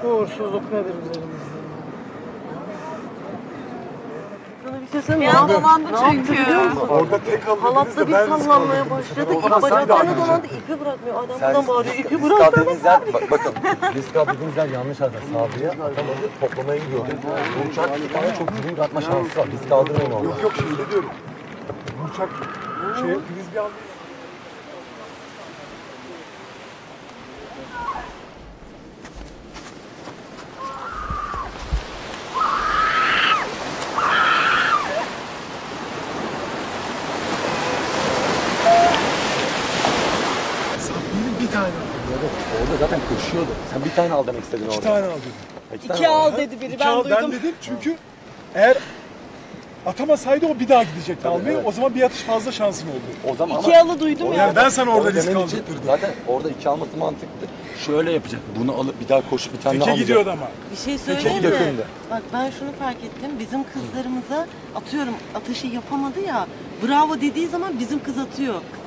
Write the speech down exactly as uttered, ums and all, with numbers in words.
Uğursuzluk nedir üzerimizde? Sana bir şey söyleyeyim Bir mi? an dolandı Ne yaptı çünkü. biliyor musun? Orada tek aldı. Halatla bir sallanmaya başladı. Bacaklarına dolandı, ipi bırakmıyor. Adam buradan bağırıyor, ipi bırak. dediğiniz yer, bak, bakın, risk dediğiniz yer yanlış hareket. Sabriye atamadı, toplamaya gidiyordu. Bu uçak iki tane çok büyük atma şansı var. Risk aldırmayın orada. Yok yok şimdi diyorum. Bu uçak şey kriz bir anda. Bir tane. Orada zaten koşuyordu. Sen bir tane al demek istedin orada. İki tane al dedim. İki, İki al dedi biri, İki ben al duydum. ben dedim çünkü eğer atamasaydı o bir daha gidecekti almaya. evet. O zaman bir atış fazla şansın oldu. O zaman İki alı duydum ya. Yani ben sana orada Onu risk demen için aldırttırdım. zaten orada iki alması mantıklı. Şöyle yapacak. Bunu alıp bir daha koşup bir tane daha Teke alacak. gidiyordu ama. Bir şey Çok söyleyeyim mi? yakındı. Bak ben şunu fark ettim. Bizim kızlarımıza atıyorum atışı yapamadı ya. Bravo dediği zaman bizim kız atıyor.